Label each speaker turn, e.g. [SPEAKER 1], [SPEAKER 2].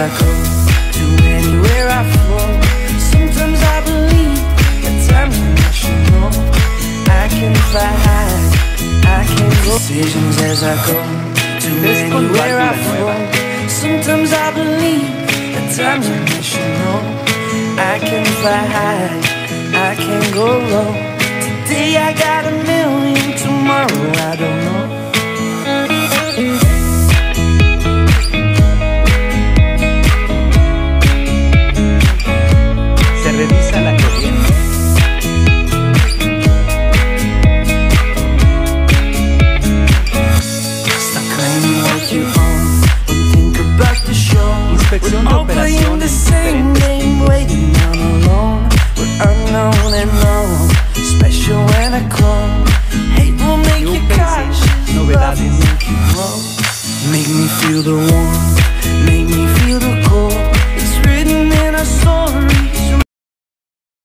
[SPEAKER 1] I go to anywhere I flow. Sometimes I believe, at times I should know. I can fly high, I can go. Decisions as I go to anywhere I flow. Sometimes I believe, at times I should know. I can fly high, I can go low. Today I got a million, tomorrow I don't know.
[SPEAKER 2] Se revisa la corriente. Inspección de operaciones diferentes. Novedades.
[SPEAKER 1] Make me feel the warmth, make me feel